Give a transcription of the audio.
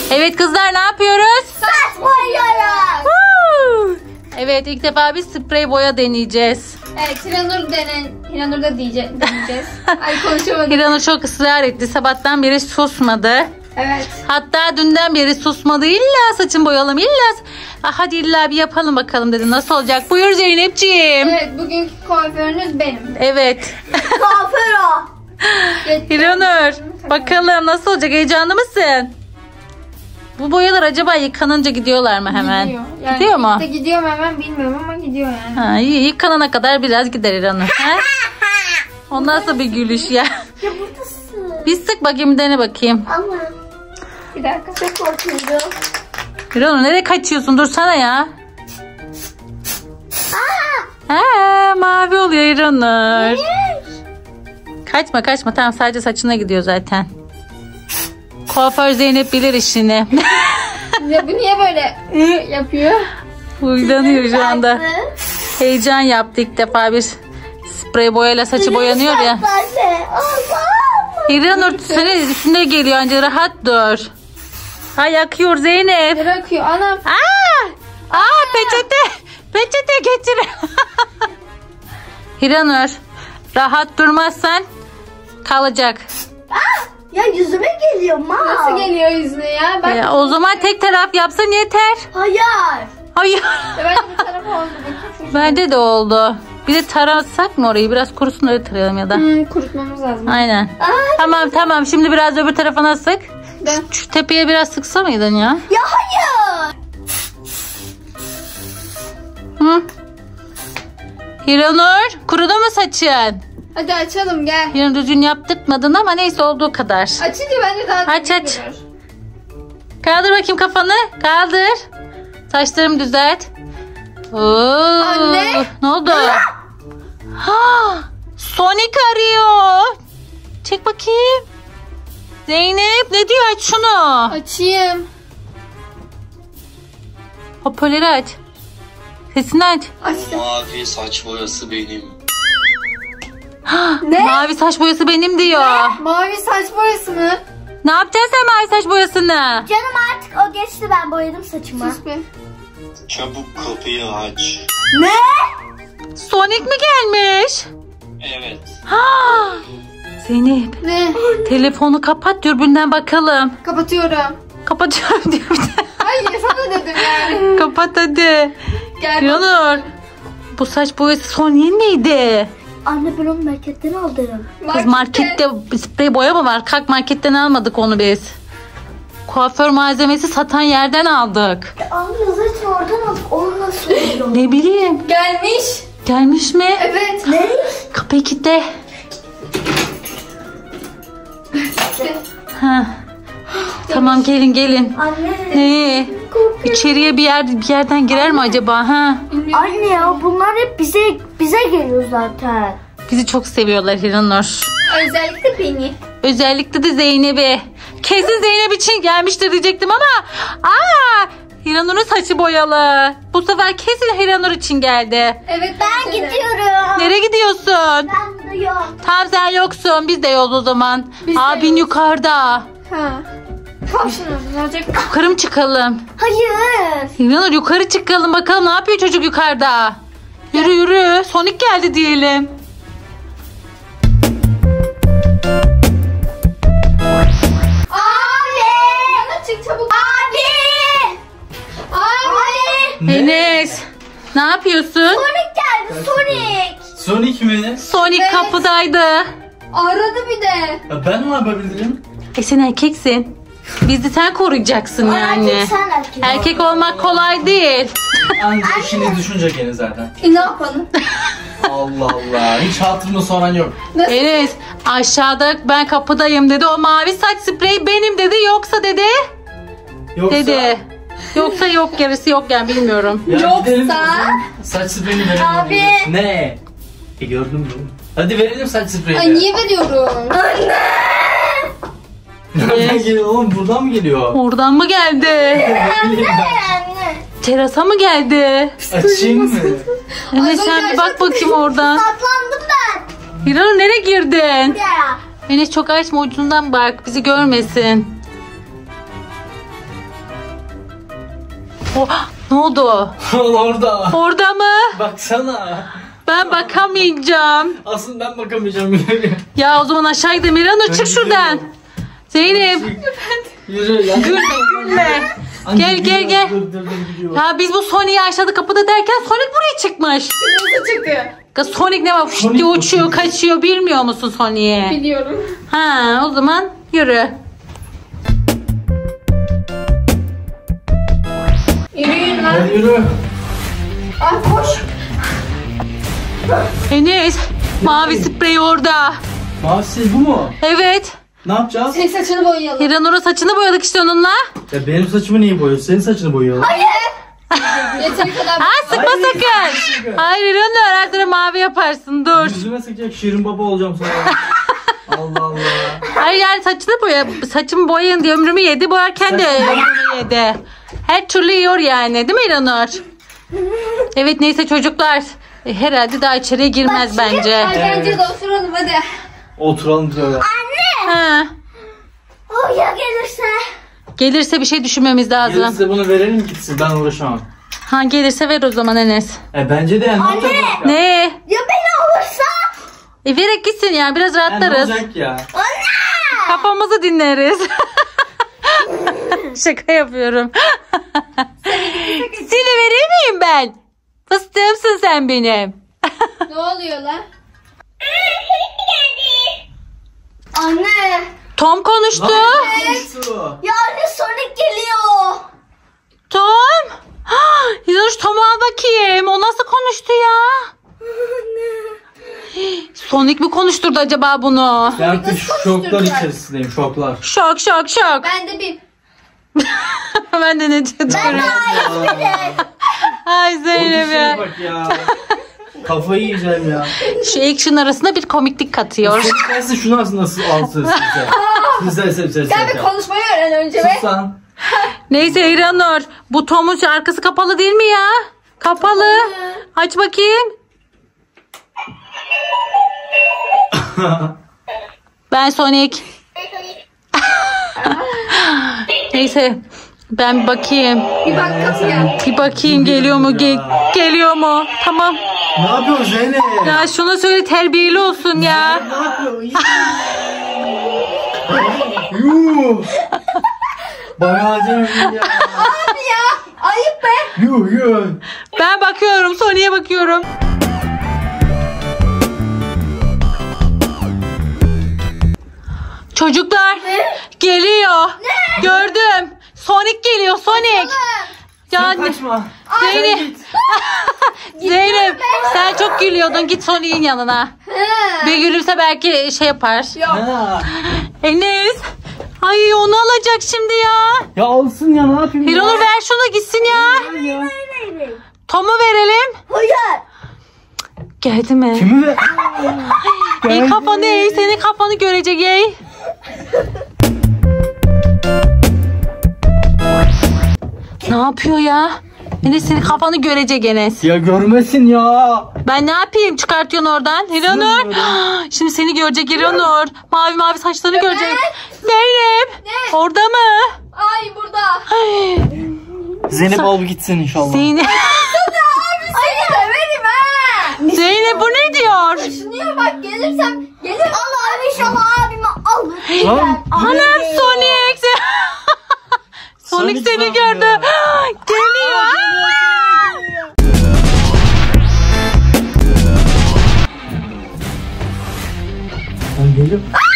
Evet kızlar, ne yapıyoruz? Saç boyuyoruz. Evet, ilk defa bir sprey boya deneyeceğiz. Evet, Hiranur da deneyeceğiz. Ay konuşamadım. Hiranur çok ısrar etti. Sabahtan beri susmadı. Evet. Hatta dünden beri susmadı. İlla saçın boyayalım, illa. Hadi illa bir yapalım bakalım dedi. Nasıl olacak? Buyur Zeynepciğim. Evet, bugünkü kuaförünüz benim. Evet. Kuaför o. Hiranur, bakalım nasıl olacak? Heyecanlı mısın? Bu boyalar acaba yıkanınca gidiyorlar mı hemen? Gidiyor. Yani gidiyor mu? işte gidiyor mu hemen bilmiyorum ama gidiyor yani. Ha, iyi, yıkanana kadar biraz gider Hiranur. O nasıl bir gülüş ya? Ya buradasın. Bir sık bakayım, dene bakayım. Ama. Bir dakika, çok korkuyorum. Hiranur, nereye kaçıyorsun? Dursana ya. Mavi oluyor Hiranur. Kaçma. Tamam, sadece saçına gidiyor zaten. Kuaför Zeynep bilir işini. Ya bu niye böyle yapıyor? Uylanıyor şu anda. Heyecan yaptı, ilk defa bir sprey boyayla saçı boyanıyor ya. Hiranur, senin üstüne geliyor, anca rahat dur. Ay, yakıyor Zeynep. Nereye akıyor anam? Peçete getir. Hiranur, rahat durmazsan kalacak. Ya yüzüme geliyor ma. Nasıl geliyor yüzüne ya? Ben... O zaman tek taraf yapsın yeter. Hayır. Hayır. Ben bir taraf oldu. Bence de oldu. Bir de tarasak mı orayı? Biraz kurusun, öyle tarayalım ya da. Kurutmamız lazım. Aynen. Tamam. Şimdi biraz öbür tarafına sık. Şu tepeye biraz sıksa mıydın ya? Ya hayır. Hı? Hiranur, kurudu mu saçın? Hadi açalım, gel. Hiranur, düzgün yaptırtmadın ama neyse, olduğu kadar. Açınca bence daha Aç. görür. Kaldır bakayım kafanı. Kaldır. Saçlarımı düzelt. Anne. Ne oldu? Sonic arıyor. Çek bakayım. Zeynep, ne diyor? Aç şunu. Açayım. Hoparlörü aç. Sesini aç. Açtım. Mavi saç boyası benim. Ne? Mavi saç boyası benim diyor. Mavi saç boyası mı? Ne yapacaksın sen mavi saç boyasını? Canım artık o geçti, ben boyadım saçımı. Sus be. Çabuk kapıyı aç. Ne? Sonic mi gelmiş? Evet. Zeynep, Ne? telefonu kapat, dürbünden bakalım. Kapatıyorum. Kapatıyorum diyor bir de. Hayır, sana dedim yani. Kapat hadi. Gel. Yanur, bu saç boyası Sonic'in miydi? Anne, ben onu marketten aldım. Kız, markette sprey boya mı var? Kalk, marketten almadık onu biz. Kuaför malzemesi satan yerden aldık. Anne zaten oradan aldık. Onu nasıl oluyor? Ne bileyim. Gelmiş. Gelmiş mi? Evet. Ne? Kapıyı kilitle. Tamam, gelin. Anne. Ne? İçeriye bir yerden girer mi acaba? Anne ya, bunlar hep bize geliyor zaten. Bizi çok seviyorlar Hiranur. Özellikle beni. Özellikle de Zeynep'i. Kesin Zeynep için gelmiştir diyecektim ama Hiranur'un saçı boyalı. Bu sefer kesin Hiranur için geldi. Evet, Ben gidiyorum. Nereye gidiyorsun? Ben buradayım. Tamam, sen yoksun. Biz de yolda o zaman. Biz de Abin yolda. yukarıda. Ha. Kalk şunu, ne olacak? Yukarı mı çıkalım? Hayır. Hiranur, yukarı çıkalım bakalım, ne yapıyor çocuk yukarıda? Yürü. Sonic geldi diyelim. Abi! Yana çık çabuk. Abi! Abi! Enes, ne yapıyorsun? Sonic geldi, Sonic. Sonic mi? Sonic Evet. kapıdaydı. Aradı bir de. Ben ne yapabilirim? Sen erkeksin. Bizi sen koruyacaksın yani. Erkek, sen erkek. Erkek olmak kolay değil. Anca işini düşünce gene zaten. Ne yapalım? Allah Allah. Hiç hatırımı soran yok. Nasıl? Enes, aşağıda ben kapıdayım dedi. O mavi saç spreyi benim dedi. Yoksa dedi. Yoksa... Dedi. Yoksa yok, gerisi yok yani, bilmiyorum. Ya Yoksa- gidelim o zaman. Saç spreyini verelim. Abi. Ne? Gördün mü? Hadi verelim saç spreyini. Ay niye veriyorum? Nereden geliyor oğlum? Buradan mı geliyor? Oradan mı geldi? Ne bileyim ben. Anne. Terasa mı geldi? Açayım mı? Enes, sen bir bak bakayım oradan. Saklandım ben. Hiranur, nereye girdin? Ya. Enes, çok açma, ucundan bak, bizi görmesin. Ne oldu? Orada. Orada mı? Baksana. Ben bakamayacağım. Asıl ben bakamayacağım. Ya o zaman aşağı gidelim. İranur çık şuradan. Zeynep. Yürü ya. Gülme. Gel. Dur. Ya biz bu Sonic'i aşağıda kapıda derken Sonic buraya çıkmış. Nasıl çıktı? Kız Sonic ne var? Fışt Sonic diye uçuyor, uçuyor. kaçıyor. Bilmiyor musun Sonic'i? Biliyorum. Ha, o zaman yürü. Yürüyün lan. Hadi yürü. Ah koş. Enes, mavi sprey orada. Mahsus bu mu? Evet. Ne yapacağız? Senin saçını boyayalım. İranur'un saçını boyadık işte onunla. Ya benim saçımı niye boyuyorsun? Senin saçını boyayalım. Yeteri kadar. Ha, sıkma Hayır, sakın. sakın. Hayır İranur, her tarafı mavi yaparsın. Dur. Yüzüme sıkacak Şirin Baba olacağım sonra. Allah Allah. Hayır yani saçını boya. Saçımı boyayın diye ömrümü yedi. Boyarken de ömrümü yedi. Her türlü yiyor yani. Değil mi İranur? Evet neyse çocuklar. Herhalde daha içeriye girmez bence. Hadi bence de oturalım hadi. Oturalım şöyle. Ha. O ya gelirse. Gelirse bir şey düşünmemiz lazım. Gelirse bunu verelim gitsin. Ben uğraşamam. Ha gelirse ver o zaman Enes. Bence de yani. Ne olacak ya? Ne? Ya beni olursa? Vererek gitsin yani biraz Ya ne rahatlarız. olacak ya? Kafamızı dinleriz. Şaka yapıyorum. Seni verir miyim ben? Fıstığımsın sen benim. Ne oluyor lan? Anne. Tom konuştu. Konuştu. Ya anne Sonic geliyor. Tom. Yunus Tom'u al bakayım. O nasıl konuştu ya? Sonic mi konuşturdu acaba bunu? Ben artık şoklar konuşturacak? içerisindeyim. Şoklar. Şok. Ben de bir Ben de ne çıkarıyorum. Ay Zeynep Konuşuyor ya. bak ya. Kafayı yiyeceğim ya. Şu action arasında bir komiklik katıyor. Sen şunu nasıl alsın sen. Sen bir konuşmayı öğren önce be. Sus lan. Neyse İranur. Bu Tom'un arkası kapalı değil mi ya? Kapalı. Aç bakayım. Ben Sonic. Neyse. Ben bir bakayım. Bir bak kapıya. Bir bakayım geliyor mu? Geliyor mu? Tamam. Ne yapıyorsun Zeynep? Ya şuna söyle terbiyeli olsun ya. Ne yapıyorsun? Yuh. Bayılacağım ya. Abi ya. Ayıp be. Yuh. Ben bakıyorum. Sonic'e bakıyorum. Çocuklar geliyor. Gördüm. Sonic geliyor. Sonic. Ya Sen kaçma. Zeynep. Zeynep sen çok gülüyordun. Git Sonic'in yanına. Bir gülürse belki şey yapar. Ha. Enes. Ay onu alacak şimdi ya. Ya alsın ya ne yapayım ya? Hiranur ver şunu gitsin ya. Ya. Tom'u verelim. Hayır. Geldi mi? Kimi ver? Ey kafanı eğ. Senin kafanı görecek ey. Ne yapıyor ya? Enes senin kafanı görecek Enes. Ya görmesin ya. Ben ne yapayım? Çıkartıyorsun oradan. Hiranur. Şimdi seni görecek Hiranur. Mavi mavi saçlarını görecek. Zeynep. Ne? Orada mı? Ay burada. Zeynep al gitsin inşallah. Zeynep. Seni döverim ha. Zeynep bu ne diyor? Düşünüyor bak gelirsem. Gelir. Allah inşallah abimi alır. Lan. Anam Sonic. Sonic seni Sonic gördü. var Geliyor. Ben geliyorum.